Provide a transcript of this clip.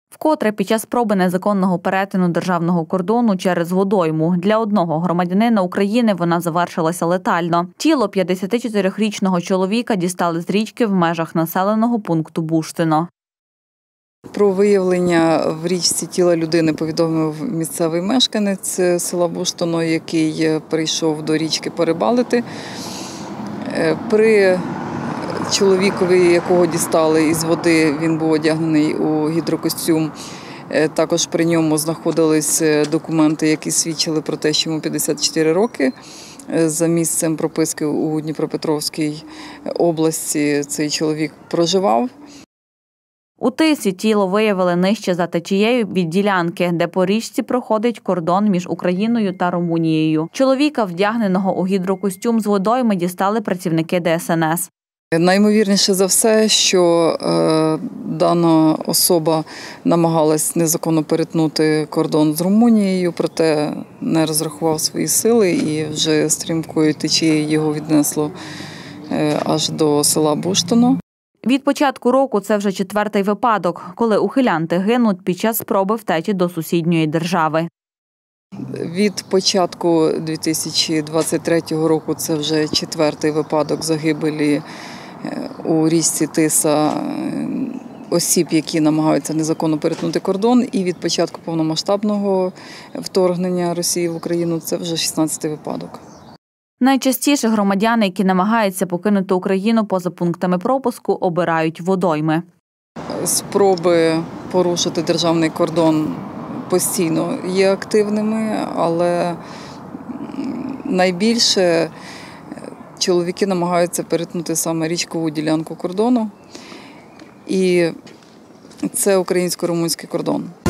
Вкотре під час спроби незаконного перетину державного кордону через водойму для одного громадянина України вона завершилася летально. Тіло 54-річного чоловіка дістали з річки в межах населеного пункту Буштино. Про виявлення в річці тіла людини повідомив місцевий мешканець села Буштино, який прийшов до річки порибалити. При чоловікові, якого дістали із води, він був одягнений у гідрокостюм. Також при ньому знаходились документи, які свідчили про те, що йому 54 роки. За місцем прописки у Дніпропетровській області цей чоловік проживав. У Тисі тіло виявили нижче за течією від ділянки, де по річці проходить кордон між Україною та Румунією. Чоловіка, вдягненого у гідрокостюм з водойми, дістали працівники ДСНС. Наймовірніше за все, що дана особа намагалась незаконно перетнути кордон з Румунією, проте не розрахував свої сили і вже стрімкою течією його віднесло аж до села Буштино. Від початку року це вже 4-й випадок, коли ухилянти гинуть під час спроби втечі до сусідньої держави. Від початку 2023 року це вже 4-й випадок загибелі у річці Тиса осіб, які намагаються незаконно перетнути кордон. І від початку повномасштабного вторгнення Росії в Україну це вже 16-й випадок. Найчастіше громадяни, які намагаються покинути Україну поза пунктами пропуску, обирають водойми. Спроби порушити державний кордон постійно є активними, але найбільше чоловіки намагаються перетнути саме річкову ділянку кордону, і це українсько-румунський кордон.